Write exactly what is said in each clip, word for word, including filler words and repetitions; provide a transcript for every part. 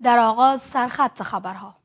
در آغاز سرخط خبرها.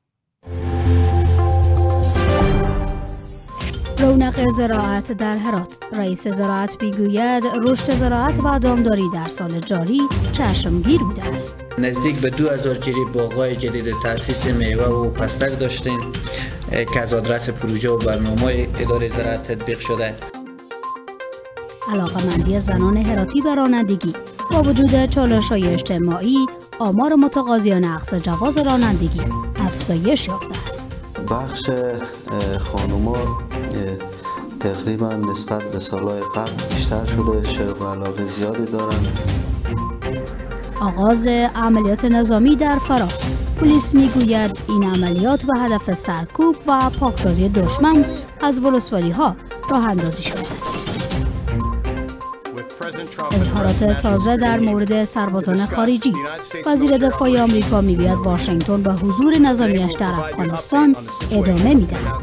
رونق زراعت در هرات. رئیس زراعت میگوید رشد زراعت و دامداری در سال جاری چشمگیر بوده است. نزدیک به دو هزار جری باغ‌های جدید تأسیس میوه و پستک داشتیم که از آدرس پروژه و برنامه اداره زراعت تطبیق شده. علاقه‌مندی زنان هراتی به رانندگی. با وجود چالش‌های اجتماعی، آمار متقاضیان اخذ جواز رانندگی افزایش یافته است. بخش خانوما تقریبا نسبت به سالهای قبل بیشتر شده، شوق و علاقه زیادی دارند. آغاز عملیات نظامی در فراه. پلیس میگوید این عملیات به هدف سرکوب و پاکسازی دشمن از ولسوالی‌ها راه اندازی شده است. اظهارات تازه در مورد سربازان خارجی. وزیر دفاع آمریکا میگوید واشنگتن به حضور نظامیش در افغانستان ادامه می‌دهد.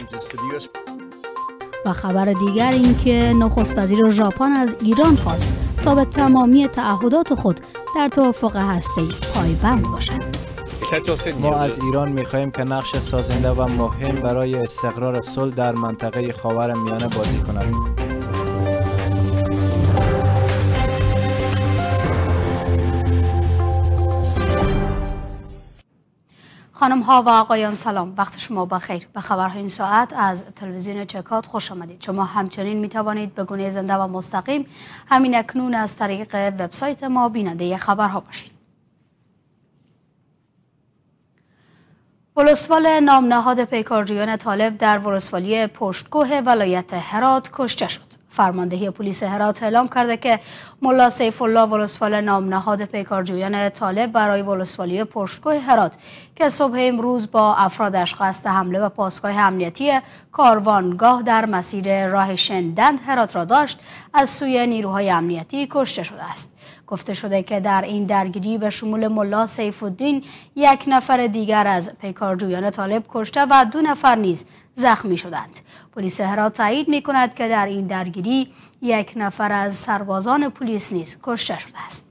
و خبر دیگر این که نخست وزیر ژاپن از ایران خواست تا به تمامی تعهدات خود در توافق هسته‌ای پایبند باشد. ما از ایران می‌خواهیم که نقش سازنده و مهم برای استقرار صلح در منطقه خاورمیانه بازی کند. خانم ها و آقایان سلام، وقت شما بخیر. به خبرهای این ساعت از تلویزیون چکات خوش آمدید. شما همچنین می توانید به گونه زنده و مستقیم همین اکنون از طریق وبسایت ما بیننده خبرها باشید. ولسوال نامنهاد پیکارجویان طالب در ولسوالی پشتکوه ولایت هرات کشته شد. فرماندهی پلیس هرات اعلام کرده که ملا سیف الله ولسوال نامنهاد پیکارجویان طالب برای ولسوالی پشتکوه هرات که صبح امروز با افرادش قصد حمله به پاسگاه امنیتی کاروانگاه در مسیر راه شندند هرات را داشت، از سوی نیروهای امنیتی کشته شده است. گفته شده که در این درگیری به شمول ملا سیف الدین یک نفر دیگر از پیکارجویان طالب کشته و دو نفر نیز زخمی شدند. پلیس هرات تایید می کند که در این درگیری یک نفر از سربازان پلیس نیز کشته شده است.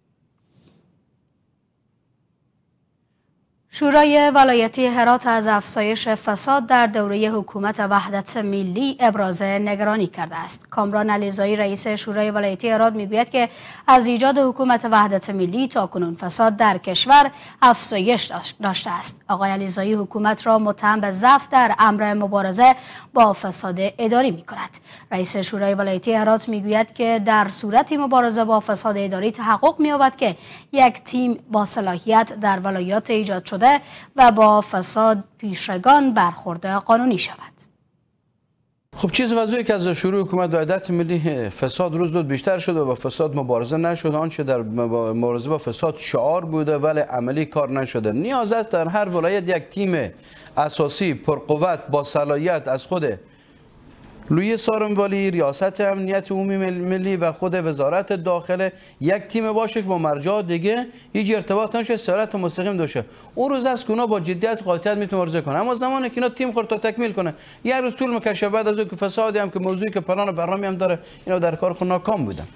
شورای ولایتی هرات از افزایش فساد در دوره حکومت وحدت ملی ابراز نگرانی کرده است. کامران علیزایی رئیس شورای ولایتی هرات میگوید که از ایجاد حکومت وحدت ملی تاکنون فساد در کشور افزایش داشته است. آقای علیزایی حکومت را متهم به ضعف در امر مبارزه با فساد اداری می کند. رئیس شورای ولایتی هرات میگوید که در صورت مبارزه با فساد اداری تحقق می‌یابد که یک تیم با صلاحیت در ولایات ایجاد شده و با فساد پیشگان برخورد قانونی شود. خب چیز واضحه که از شروع حکومت وحدت ملی فساد روز دو بیشتر شده و با فساد مبارزه نشده. آنچه در مبارزه با فساد شعار بوده ولی عملی کار نشده. نیاز است در هر ولایت یک تیم اساسی پرقوت با صلاحیت از خود لوی سارنوالی، ریاست امنیت عمومی ملی و خود وزارت داخله یک تیم باشه که با مرجع دیگه هیچ ارتباط نشه، سرعت مستقیم داشته. اون روز است که اونا با جدیت و قاطعیت میتونه مبارزه کنه. اما زمانی که اینا تیم خود تا تکمیل کنه یک روز طول میکشه، بعد از اینکه فسادی هم که موضوعی که پلان و برنامه‌ای هم داره، اینا در کار خود ناکام بودن.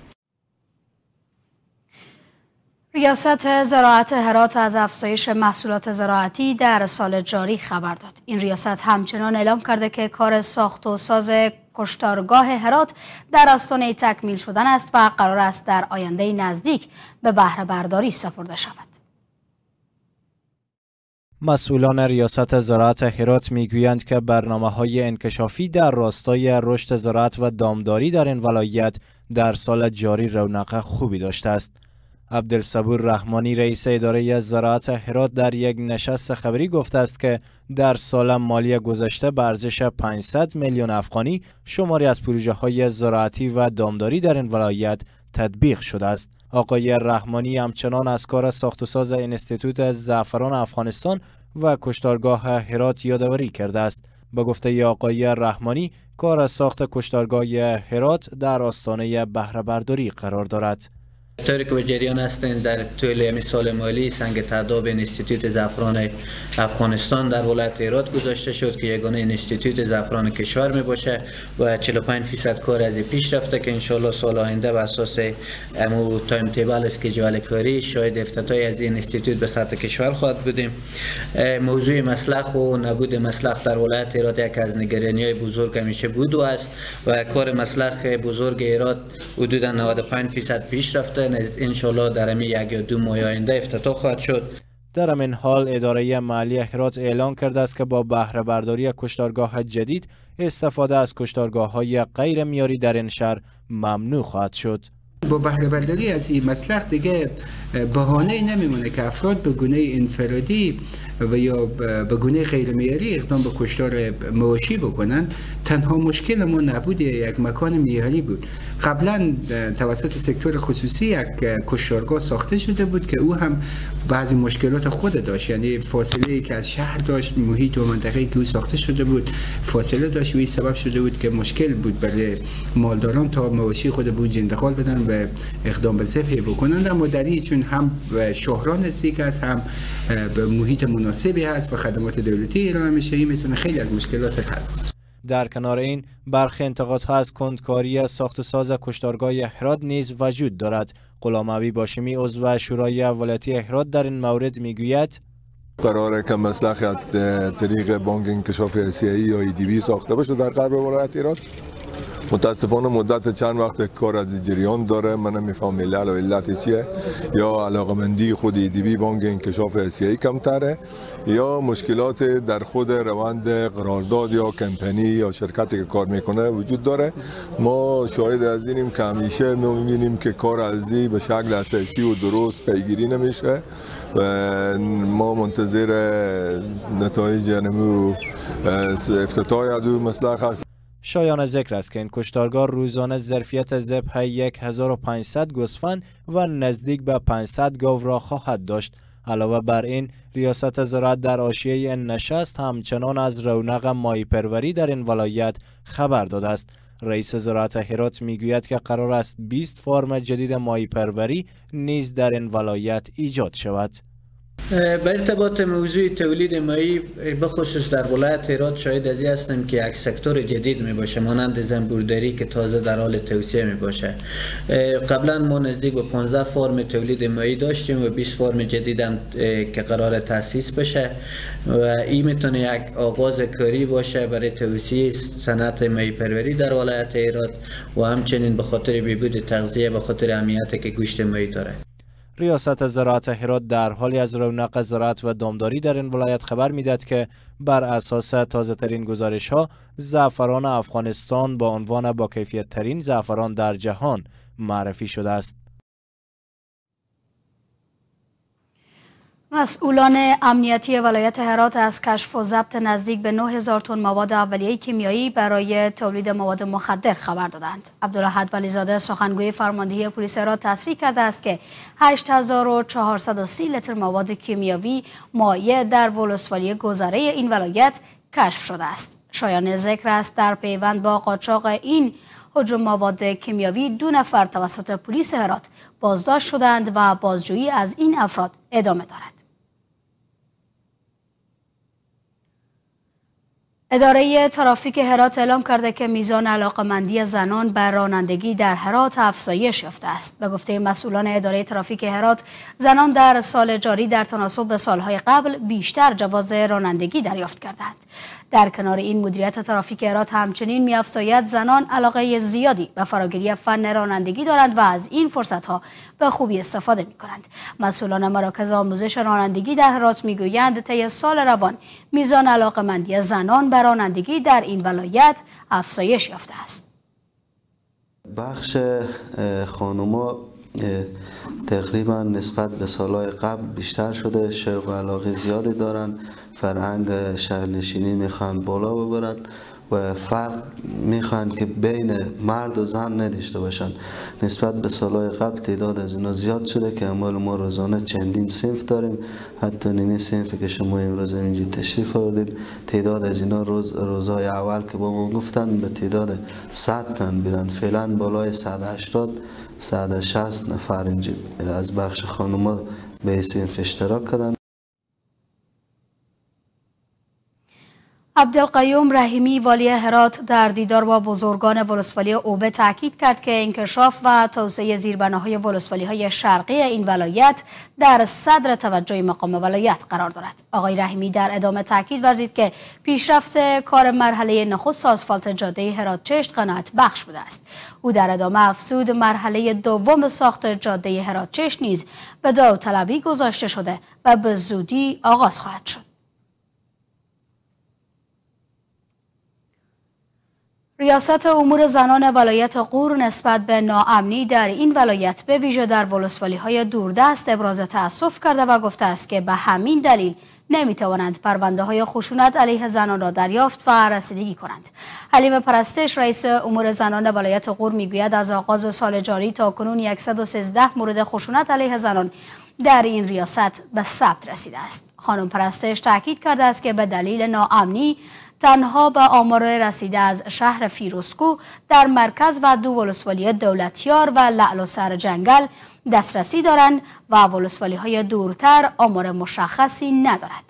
ریاست زراعت هرات از افزایش محصولات زراعتی در سال جاری خبر داد. این ریاست همچنان اعلام کرده که کار ساخت و ساز کشتارگاه هرات در آستانه تکمیل شدن است و قرار است در آینده نزدیک به بهره برداری سپرده شود. مسئولان ریاست زراعت هرات میگویند که برنامه‌های انکشافی در راستای رشد زراعت و دامداری در این ولایت در سال جاری رونق خوبی داشته است. عبدالصبور رحمانی رئیس اداره زراعت هرات در یک نشست خبری گفته است که در سال مالی گذشته به ارزش پانصد میلیون افغانی شماری از پروژه‌های زراعتی و دامداری در این ولایت تطبیق شده است. آقای رحمانی همچنان از کار ساخت و ساز انستیتوت زعفران افغانستان و کشتارگاه هرات یادآوری کرده است. به گفته آقای رحمانی کار ساخت کشتارگاه هرات در آستانه بهره برداری قرار دارد. طوری که به جریان هستین در طول همین سال مالی سنگ تعداد انستیتوت زعفران افغانستان در ولایت هرات گذاشته شد که یگانه انستیتوت زعفران کشور می باشه و چهل و پنج درصد کار از پیش رفته که انشالله سال آینده بر اساس امو تایم تیبل اسکیجول کاری شاید افتتاح از این انستیتوت به سطح کشور خواهد بودیم. موضوع مسلخ و نبود مسلخ در ولایت هرات یک از نگرانی‌های بزرگ همیشه بود و است و کار مسلخ بزرگ هرات حدود نود و پنج درصد پیش رفته. انشالله در همین یک یا دو ماه آینده افتتاح خواهد شد. در همین حال اداره محلی هرات اعلام کرده است که با بهره برداری کشتارگاه جدید استفاده از کشتارگاه‌های غیر معیاری در این شهر ممنوع خواهد شد. با بهره برداری از این مسلخ دیگه بهانه نمیمونه که افراد به گونه انفرادی و یا به گونه غیر معیاری اقدام به کشتار مواشی بکنن. تنها مشکل ما نبود یک مکان معیاری بود. قبلا توسط سکتور خصوصی یک کشتارگاه ساخته شده بود که او هم بعضی مشکلات خود داشت، یعنی فاصله ای که از شهر داشت، محیط و منطقه‌ای که او ساخته شده بود فاصله داشت و این سبب شده بود که مشکل بود برای مالداران تا مواشی خود بود انتقال بدن و اقدام به ذبح بکنند. اما در این چون هم شهران نزدیک است هم به محیط مناسبی هست و خدمات دولتی ارائه میشه، این میتونه خیلی از مشکلات حل کنه. در کنار این برخی انتقادها از کندکاری ساخت و ساز کشتارگاه هرات نیز وجود دارد. غلام باشمی عضو شورای ولایتی هرات در این مورد میگوید قراره که مسلخ از طریق بانک انکشاف آسیایی یا ای دی بی ساخته بشه در غرب ولایت هرات. متاسفانه مدت چند وقت کار از جریان داره، من نمیفهم علت و علت چیه، یا علاقمندی خود ای دی بی بانک انکشاف آسیایی کمتره یا مشکلات در خود روند قرارداد یا کمپانی یا شرکتی که کار میکنه وجود داره. ما شاهد از اینیم که همیشه ما میبینیم که کار ازی به شکل اساسی و درست پیگیری نمیشه و ما منتظر نتایج نمو افتتاح از اون مسلخ هست. شایان ذکر است که این کشتارگاه روزانه ظرفیت ذبح هزار و پانصد گوسفند و نزدیک به پانصد گاو را خواهد داشت. علاوه بر این ریاست زراعت در حاشیه این نشست همچنان از رونق ماهی پروری در این ولایت خبر داده است. رئیس زراعت هرات میگوید که قرار است بیست فرم جدید ماهی پروری نیز در این ولایت ایجاد شود. به ارتباط موضوع تولید ماهی بخصوص در ولایت هرات شاهد از این هستیم که یک سکتور جدید می باشه مانند زنبورداری که تازه در حال توسعه می باشه. قبلا ما نزدیک به پانزده فرم تولید ماهی داشتیم و بیست فرم جدید هم که قرار تاسیس بشه و این میتونه یک آغاز کاری باشه برای توسعه صنعت ماهی پروری در ولایت هرات و همچنین به خاطر بهبود تغذیه به خاطر اهمیتی که گوشت ماهی داره. ریاست زراعت هرات در حالی از رونق زراعت و دامداری در این ولایت خبر میدهد که بر اساس تازه ترین گزارش ها زعفران افغانستان با عنوان با کیفیت ترین زعفران در جهان معرفی شده است. مسئولان امنیتی ولایت هرات از کشف و ضبط نزدیک به نه هزار تن مواد اولیه کیمیایی برای تولید مواد مخدر خبر دادند. عبدالأحد ولیزاده سخنگوی فرماندهی پلیس هرات تصریح کرده است که هشت هزار و چهارصد و سی لیتر مواد کیمیایی مایع در ولسوالی گذره این ولایت کشف شده است. شایان ذکر است در پیوند با قاچاق این هجوم مواد کیمیایی دو نفر توسط پلیس هرات بازداشت شدند و بازجویی از این افراد ادامه دارد. اداره ترافیک هرات اعلام کرده که میزان علاقه‌مندی زنان بر رانندگی در هرات افزایش یافته است. به گفته مسئولان اداره ترافیک هرات، زنان در سال جاری در تناسب به سالهای قبل بیشتر جواز رانندگی دریافت کردند. در کنار این مدیریت ترافیک هرات همچنین می‌افزاید زنان علاقه زیادی به فراگیری فن رانندگی دارند و از این فرصت‌ها به خوبی استفاده می‌کنند. مسئولان مراکز آموزش رانندگی در هرات می‌گویند طی سال روان میزان علاقه‌مندی زنان به رانندگی در این ولایت افزایش یافته است. بخش خانوما تقریبا نسبت به سالهای قبل بیشتر شده، شوق و علاقه زیادی دارن، فرهنگ شهرنشینی میخوان بالا ببرن و فرق میخواهند که بین مرد و زن نداشته باشند. نسبت به سالهای قبل تعداد از اینا زیاد شده که اموال ما روزانه چندین صنف داریم، حتی نمی صنفی که شما امروز اینجا تشریف آوردید تعداد از اینا روز روزهای اول که با ما گفتن به تعداد صد تن بیدن، فعلا بالای صد و هشتاد صد و شصت نفر اینجا از بخش خانوما به این صنف اشتراک کردن. عبدالقیوم رحیمی والی هرات در دیدار با بزرگان ولسوالی اوبه تاکید کرد که انکشاف و توسعه زیربناهای ولسوالی‌های شرقی این ولایت در صدر توجه مقام ولایت قرار دارد. آقای رحیمی در ادامه تاکید ورزید که پیشرفت کار مرحله نخست آسفالت جاده هرات چشت قناعت بخش بوده است. او در ادامه افزود مرحله دوم ساخت جاده هرات چشت نیز به داوطلبی گذاشته شده و به زودی آغاز خواهد شد. ریاست امور زنان ولایت غور نسبت به ناامنی در این ولایت به ویژه در ولسوالی‌های دوردست ابراز تأسف کرده و گفته است که به همین دلیل نمی‌توانند پرونده‌های خشونت علیه زنان را دریافت و رسیدگی کنند. حلیم پرستش رئیس امور زنان ولایت غور میگوید از آغاز سال جاری تا کنون صد و سیزده مورد خشونت علیه زنان در این ریاست به ثبت رسیده است. خانم پرستش تاکید کرده است که به دلیل ناامنی تنها به آمار رسیده از شهر فیروزکو در مرکز و دو ولسوالی دولتیار و لعل و سر جنگل دسترسی دارند و ولسوالی های دورتر آمار مشخصی ندارد.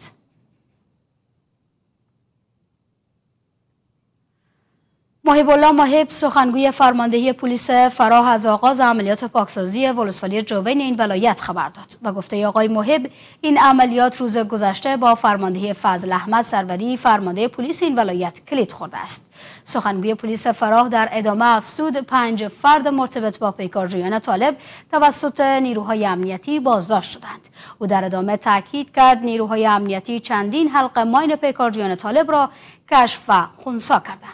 محب الله محب سخنگوی فرماندهی پلیس فراه از آغاز عملیات پاکسازی ولسوالی جوین این ولایت خبر داد و گفته آقای محب این عملیات روز گذشته با فرماندهی فضل احمد سروری فرمانده پلیس این ولایت کلید خورده است. سخنگوی پلیس فراه در ادامه افزود پنج فرد مرتبط با پیکارجویان طالب توسط نیروهای امنیتی بازداشت شدند. او در ادامه تاکید کرد نیروهای امنیتی چندین حلقه ماین پیکارجویان طالب را کشف و خنثی کردند.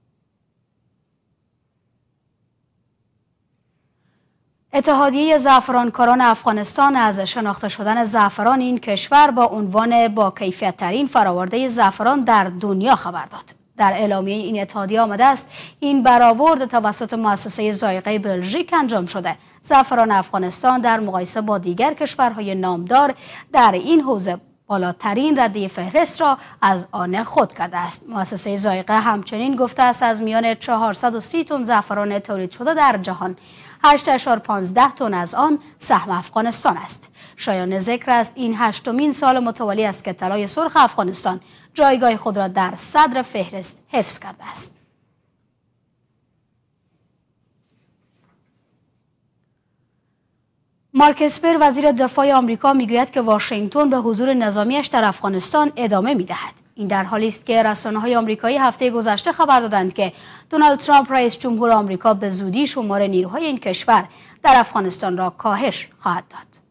اتحادیه زعفرانکاران افغانستان از شناخته شدن زعفران این کشور با عنوان با کیفیت ترین فرآورده زعفران در دنیا خبر داد. در اعلامیه این اتحادیه آمده است این برآورد توسط مؤسسه ذائقه بلژیک انجام شده. زعفران افغانستان در مقایسه با دیگر کشورهای نامدار در این حوزه بالاترین رده فهرست را از آن خود کرده است. مؤسسه ذائقه همچنین گفته است از میان چهارصد و سی تن زعفران تولید شده در جهان هشت اشار پانزده تن از آن سهم افغانستان است. شایان ذکر است این هشتمین سال متوالی است که طلای سرخ افغانستان جایگاه خود را در صدر فهرست حفظ کرده است. مارک اسپر وزیر دفاع آمریکا میگوید که واشنگتن به حضور نظامیش در افغانستان ادامه میدهد. این در حالی است که رسانه‌های آمریکایی هفته گذشته خبر دادند که دونالد ترامپ رئیس جمهور آمریکا به زودی شمار نیروهای این کشور در افغانستان را کاهش خواهد داد.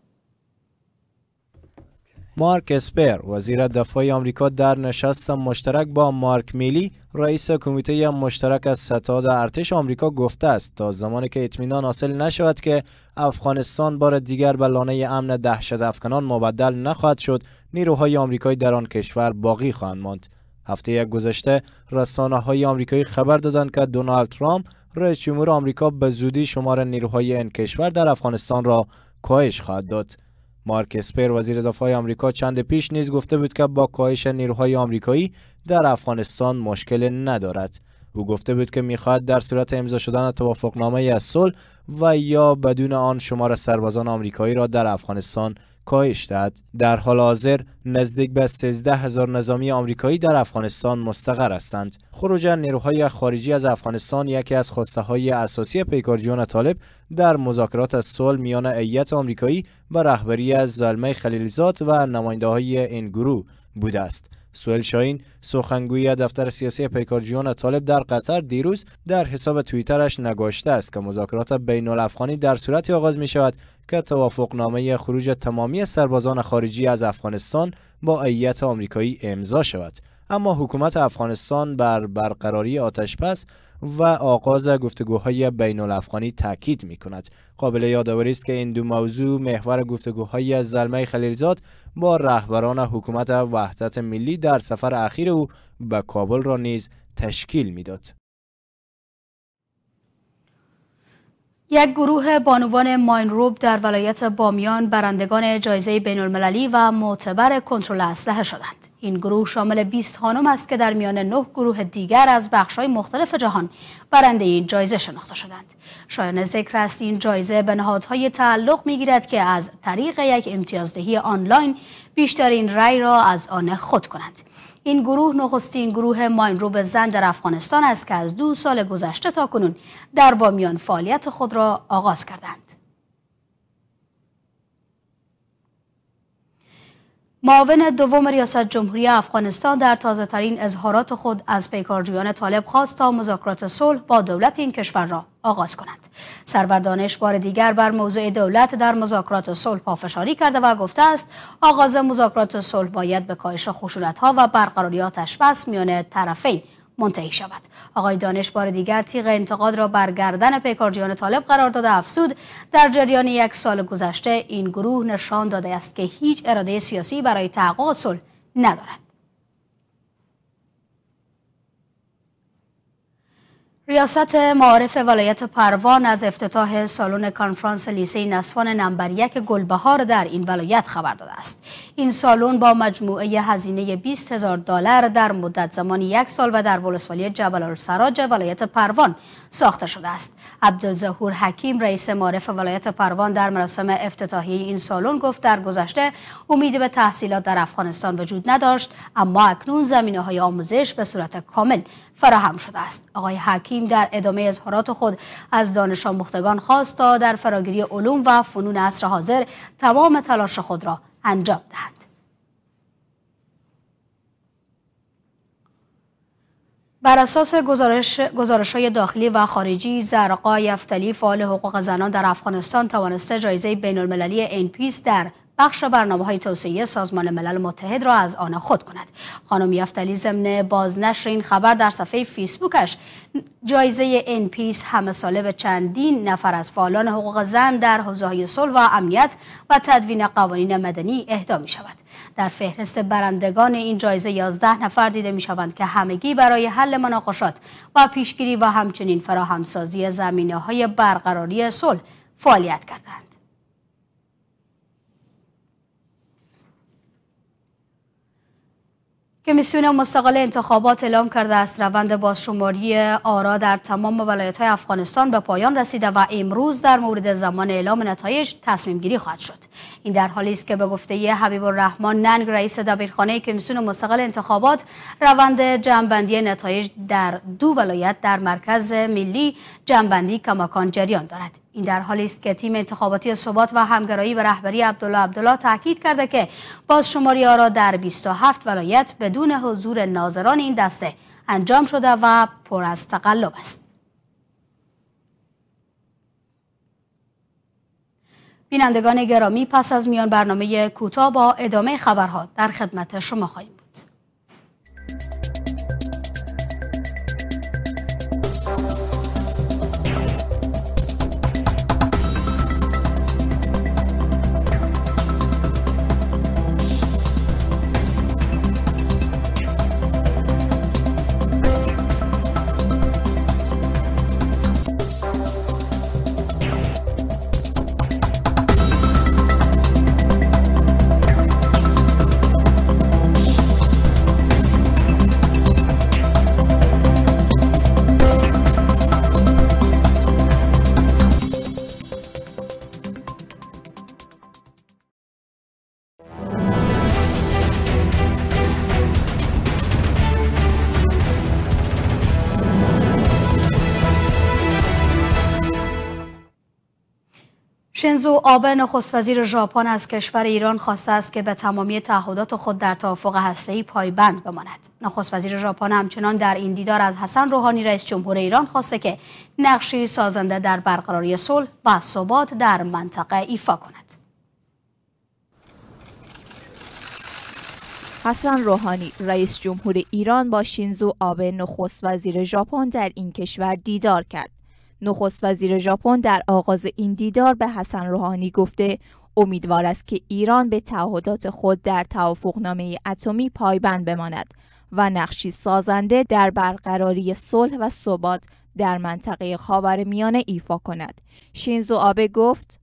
مارک اسپر وزیر دفاع آمریکا در نشست مشترک با مارک میلی رئیس کمیته مشترک از ستاد ارتش آمریکا گفته است تا زمانی که اطمینان حاصل نشود که افغانستان بار دیگر به لانه امن دهشت افکنان مبدل نخواهد شد نیروهای آمریکایی در آن کشور باقی خواهند ماند. هفته یک گذشته رسانه‌های آمریکایی خبر دادند که دونالد ترامپ رئیس جمهور آمریکا به زودی شمار نیروهای این کشور در افغانستان را کاهش خواهد داد. مارک اسپر وزیر دفاع آمریکا چند پیش نیز گفته بود که با کاهش نیروهای آمریکایی در افغانستان مشکل ندارد. او گفته بود که می‌خواهد در صورت امضا شدن توافقنامه از صلح و یا بدون آن شمار سربازان آمریکایی را در افغانستان کاهش دهد. در حال حاضر نزدیک به سیزده هزار نظامی آمریکایی در افغانستان مستقر هستند. خروج نیروهای خارجی از افغانستان یکی از خواسته‌های اساسی پیکارجویان طالب در مذاکرات صلح میان هیئت آمریکایی و رهبری از زلمه خلیلزاد و نماینده‌های این گروه بوده است. سهیل شاهین سخنگوی دفتر سیاسی پیکارجویان طالب در قطر دیروز در حساب توییترش نگاشته است که مذاکرات بین الافغانی در صورتی آغاز می شود که توافقنامه خروج تمامی سربازان خارجی از افغانستان با هیئت آمریکایی امضا شود. اما حکومت افغانستان بر برقراری آتش‌بس و آغاز گفتگوهای بین الافغانی تاکید می کند. قابل یادآوری است که این دو موضوع محور گفتگوهای زلمه خلیلزاد با رهبران حکومت وحدت ملی در سفر اخیر او به کابل را نیز تشکیل میداد. یک گروه بانوان ماینروب در ولایت بامیان برندگان جایزه بین المللی و معتبر کنترل اسلحه شدند. این گروه شامل بیست خانم است که در میان نه گروه دیگر از بخش‌های مختلف جهان برنده این جایزه شناخته شدند. شایان ذکر است این جایزه به نهادهای تعلق می‌گیرد که از طریق یک امتیازدهی آنلاین بیشترین رأی را از آن خود کنند. این گروه نخستین گروه ماینروب زن در افغانستان است که از دو سال گذشته تا کنون در بامیان فعالیت خود را آغاز کردند. معاون دوم ریاست جمهوری افغانستان در تازه‌ترین اظهارات خود از پیکارجویان طالب خواست تا مذاکرات صلح با دولت این کشور را آغاز کنند. سرور دانش بار دیگر بر موضوع دولت در مذاکرات صلح پافشاری کرده و گفته است آغاز مذاکرات صلح باید به کاهش خشونت‌ها و برقراری آتش‌بس میان طرفین منتهی شود. آقای دانش بار دیگر تیغ انتقاد را بر گردن پیکارجویان طالب قرار داده افزود در جریان یک سال گذشته این گروه نشان داده است که هیچ اراده سیاسی برای تحقق صلح ندارد. ریاست معارف ولایت پروان از افتتاح سالن کنفرانس لیسه نسوان نمبر یک گلبهار در این ولایت خبر داده است. این سالن با مجموعه هزینه بیست هزار دلار در مدت زمانی یک سال و در ولسوالی جبل السراج ولایت پروان ساخته شده است. عبدالظهور حکیم رئیس معارف ولایت پروان در مراسم افتتاحیه این سالن گفت در گذشته امید به تحصیلات در افغانستان وجود نداشت، اما اکنون زمینه‌های آموزش به صورت کامل فراهم شده است. آقای حکیم در ادامه اظهارات خود از دانش آموختگان خواست تا در فراگیری علوم و فنون عصر حاضر تمام تلاش خود را انجام دهند. بر اساس گزارش گزارش‌های داخلی و خارجی، زرقا یفتلی فعال حقوق زنان در افغانستان توانسته جایزه بین‌المللی این پیس در بخش برنامه‌های توسعه سازمان ملل متحد را از آن خود کند. خانم یفتلی ضمن بازنشر این خبر در صفحه فیسبوکش جایزه این پیس همه ساله به چندین نفر از فعالان حقوق زن در حوزه‌های صلح و امنیت و تدوین قوانین مدنی اهدا می شود. در فهرست برندگان این جایزه یازده نفر دیده می شوند که همگی برای حل مناقشات و پیشگیری و همچنین فراهمسازی زمینه‌های برقراری صلح فعالیت کردند. کمیسیون مستقل انتخابات اعلام کرده است روند بازشماری آرا در تمام ولایت‌های افغانستان به پایان رسیده و امروز در مورد زمان اعلام نتایج تصمیم گیری خواهد شد. این در حالی است که به گفته حبیب الرحمن ننگ رئیس دبیرخانه کمیسیون مستقل انتخابات روند جمع‌بندی نتایج در دو ولایت در مرکز ملی جمع‌بندی کماکان جریان دارد. این در حالی است که تیم انتخاباتی ثبات و همگرایی به رهبری عبدالله عبدالله تاکید کرده که بازشماری آرا در بیست و هفت ولایت بدون حضور ناظران این دسته انجام شده و پر از تقلب است. بینندگان گرامی، پس از میان برنامه کوتاه با ادامه خبرها در خدمت شما خواهیم بود. شینزو آبه نخست وزیر ژاپن از کشور ایران خواسته است که به تمامی تعهدات خود در توافق هسته‌ای پایبند بماند. نخست وزیر ژاپن همچنان در این دیدار از حسن روحانی رئیس جمهور ایران خواسته که نقشی سازنده در برقراری صلح و ثبات در منطقه ایفا کند. حسن روحانی رئیس جمهور ایران با شینزو آبه نخست وزیر ژاپن در این کشور دیدار کرد. نخست وزیر ژاپن در آغاز این دیدار به حسن روحانی گفته امیدوار است که ایران به تعهدات خود در توافقنامه اتمی پایبند بماند و نقشی سازنده در برقراری صلح و ثبات در منطقه خاورمیانه ایفا کند. شینزو آبه گفت: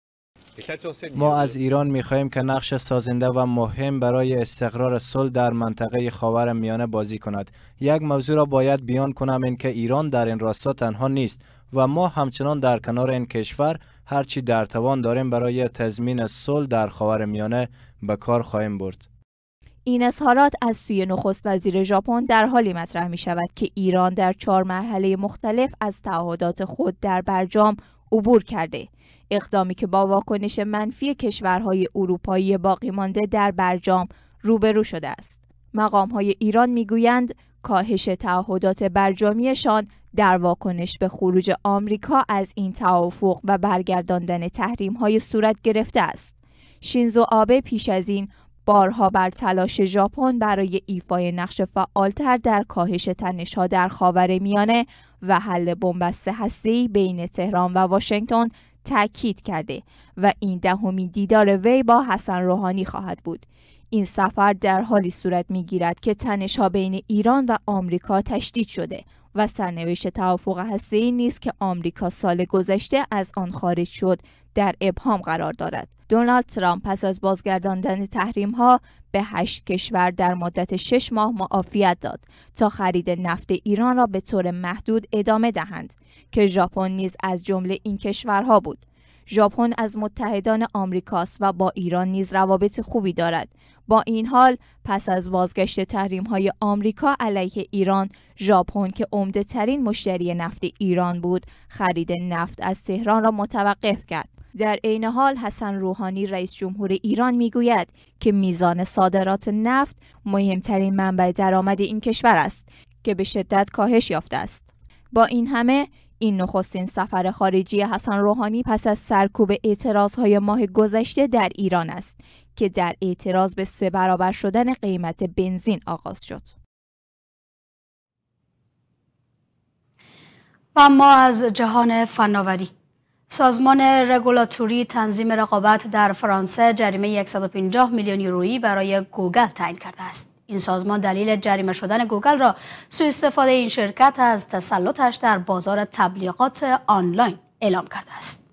ما از ایران می‌خواهیم که نقش سازنده و مهم برای استقرار صلح در منطقه خاورمیانه بازی کند. یک موضوع را باید بیان کنم، این که ایران در این راستا تنها نیست و ما همچنان در کنار این کشور هرچی در توان داریم برای تضمین صلح در خاورمیانه به کار خواهیم برد. این اظهارات از سوی نخست وزیر ژاپن در حالی مطرح می شود که ایران در چهار مرحله مختلف از تعهدات خود در برجام عبور کرده، اقدامی که با واکنش منفی کشورهای اروپایی باقی مانده در برجام روبرو شده است. مقام‌های ایران می‌گویند کاهش تعهدات برجامیشان در واکنش به خروج آمریکا از این توافق و برگرداندن تحریم‌های صورت گرفته است. شینزو آبه پیش از این بارها بر تلاش ژاپن برای ایفای نقش فعالتر در کاهش تنش‌ها در خاورمیانه و حل بنبست هسته‌ای بین تهران و واشنگتن تأکید کرده و این دهمین دیدار وی با حسن روحانی خواهد بود. این سفر در حالی صورت می‌گیرد که تنش‌ها بین ایران و آمریکا تشدید شده و سرنوشت توافق هسته‌ای نیز که آمریکا سال گذشته از آن خارج شد در ابهام قرار دارد. دونالد ترامپ پس از بازگرداندن تحریم‌ها به هشت کشور در مدت شش ماه معافیت داد تا خرید نفت ایران را به طور محدود ادامه دهند که ژاپن نیز از جمله این کشورها بود. ژاپن از متحدان آمریکاست و با ایران نیز روابط خوبی دارد. با این حال پس از بازگشت تحریم‌های آمریکا علیه ایران، ژاپن که عمده ترین مشتری نفت ایران بود، خرید نفت از تهران را متوقف کرد. در عین حال حسن روحانی رئیس جمهور ایران میگوید که میزان صادرات نفت مهمترین منبع درآمد این کشور است که به شدت کاهش یافته است. با این همه این نخستین سفر خارجی حسن روحانی پس از سرکوب اعتراضهای ماه گذشته در ایران است که در اعتراض به سه برابر شدن قیمت بنزین آغاز شد. و اما از جهان فناوری، سازمان رگولاتوری تنظیم رقابت در فرانسه جریمه صد و پنجاه میلیون یورویی برای گوگل تعیین کرده است. این سازمان دلیل جریمه شدن گوگل را سوء استفاده این شرکت از تسلطش در بازار تبلیغات آنلاین اعلام کرده است.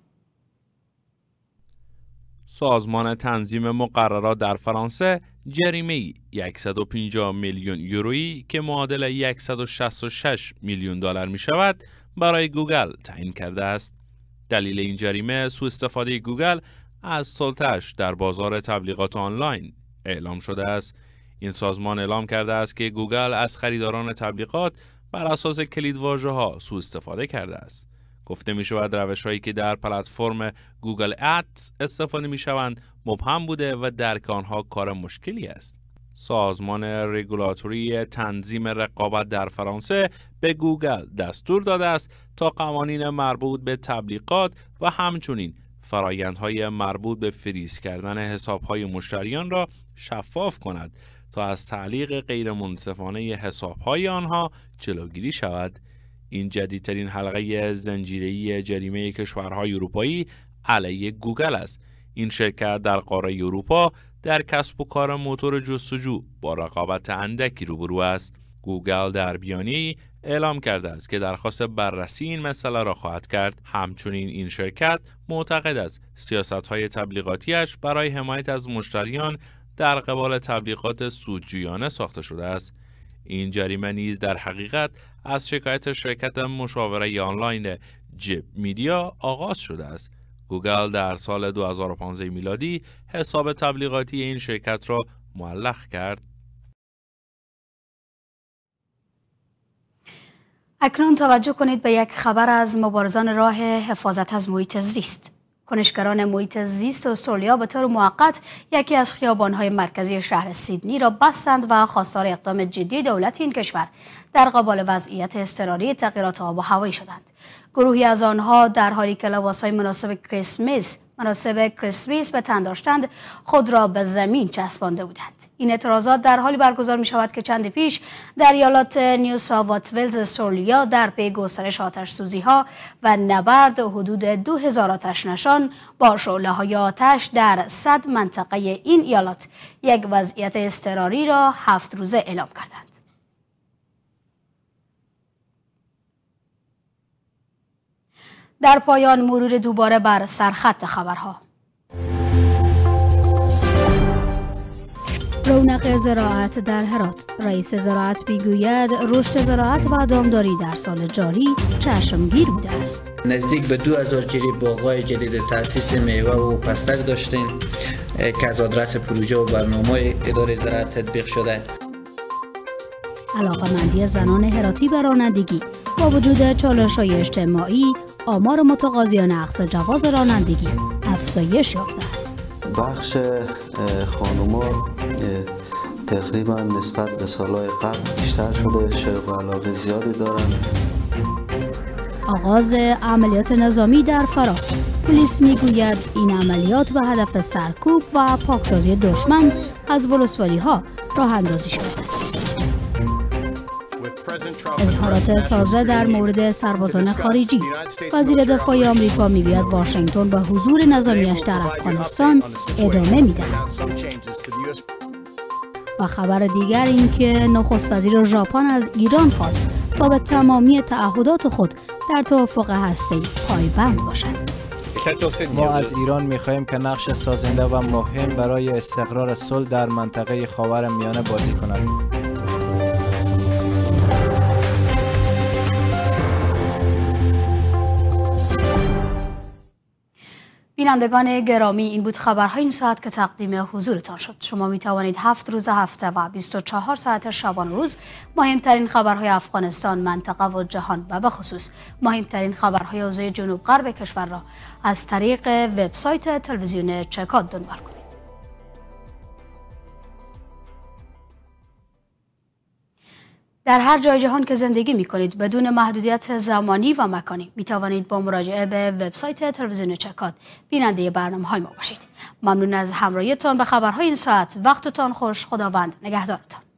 سازمان تنظیم مقررات در فرانسه جریمه صد و پنجاه میلیون یورویی که معادل صد و شصت و شش میلیون دلار می شود برای گوگل تعیین کرده است. دلیل این جریمه سوء استفاده گوگل از سلطه‌اش در بازار تبلیغات آنلاین اعلام شده است. این سازمان اعلام کرده است که گوگل از خریداران تبلیغات بر اساس کلیدواژه‌ها سوء استفاده کرده است. گفته می شود روش‌هایی که در پلتفرم گوگل ادز استفاده می شوند مبهم بوده و درک آنها کار مشکلی است. سازمان رگولاتوری تنظیم رقابت در فرانسه به گوگل دستور داده است تا قوانین مربوط به تبلیغات و همچنین فرایندهای مربوط به فریز کردن حساب‌های مشتریان را شفاف کند تا از تعلیق غیرمنصفانه حساب‌های آنها جلوگیری شود. این جدیدترین حلقه زنجیره‌ای جریمه کشورهای اروپایی علیه گوگل است. این شرکت در قاره اروپا در کسب و کار موتور جستجو با رقابت اندکی روبرو است. گوگل در بیانیه‌ای اعلام کرده است که درخواست بررسی این مسئله را خواهد کرد. همچنین این شرکت معتقد است سیاست‌های تبلیغاتیش برای حمایت از مشتریان در قبال تبلیغات سودجویانه ساخته شده است. این جریمه نیز در حقیقت از شکایت شرکت مشاوره آنلاین جیب میدیا آغاز شده است. گوگل در سال دو هزار و پانزده میلادی حساب تبلیغاتی این شرکت را معلق کرد. اکنون توجه کنید به یک خبر از مبارزان راه حفاظت از محیط زیست. کنشگران محیط زیست استرالیا به طور موقت یکی از خیابان‌های مرکزی شهر سیدنی را بستند و خواستار اقدام جدی دولت این کشور در قبال وضعیت اضطراری تغییرات آب و هوایی شدند. گروهی از آنها در حالی که لباس‌های مناسب کریسمس مناسب کریسمس به تن داشتند خود را به زمین چسبانده بودند. این اعتراضات در حالی برگزار می شود که چند پیش در ایالات نیو ساوت ولز استرالیا در پی گسترش آتش سوزی ها و نبرد حدود دو هزار آتش نشان با شعله های آتش در صد منطقه این ایالات یک وضعیت اضطراری را هفت روزه اعلام کردند. در پایان مرور دوباره بر سرخط خبرها. رونق زراعت در هرات. رئیس زراعت میگوید رشد زراعت و دامداری در سال جاری چشمگیر بوده است. نزدیک به دو هزار جری باغ‌های جدید تأسیس میوه و پستک داشتیم که از آدرس پروژه و برنامه اداره زراعت تطبیق شده. علاقه‌مندی زنان هراتی به رانندگی. با وجود چالش‌های اجتماعی، آمار متقاضیان اقصا جواز رانندگی افزایش یافته است. بخش خانوما تقریبا نسبت به سالهای قبل بیشتر شده، شوق و علاقه زیادی دارند. آغاز عملیات نظامی در فراه. پلیس میگوید این عملیات به هدف سرکوب و پاکسازی دشمن از ولسوالی ها راه اندازی شده است. اظهارات تازه در مورد سربازان خارجی. وزیر دفاع آمریکا میگوید واشنگتن به حضور نظامیش در افغانستان ادامه می‌دهد. و خبر دیگر این که نخست وزیر ژاپن از ایران خواست تا به تمامی تعهدات خود در توافق هسته‌ای پایبند باشد. ما از ایران می‌خواهیم که نقش سازنده و مهم برای استقرار صلح در منطقه خاورمیانه بازی کند. بینندگان گرامی، این بود خبرهای این ساعت که تقدیم حضورتان شد. شما می توانید هفت روز هفته و بیست و چهار ساعت شبانه روز مهمترین خبرهای افغانستان، منطقه و جهان و به خصوص مهمترین خبرهای حوزه جنوب غرب کشور را از طریق وبسایت تلویزیون چکات دنبال کنید. در هر جای جهان که زندگی می کنید بدون محدودیت زمانی و مکانی می توانید با مراجعه به وبسایت تلویزیون چکات بیننده برنامه‌های ما باشید. ممنون از همراهیتان به خبرهای این ساعت. وقتتان خوش. خداوند نگهدارتان.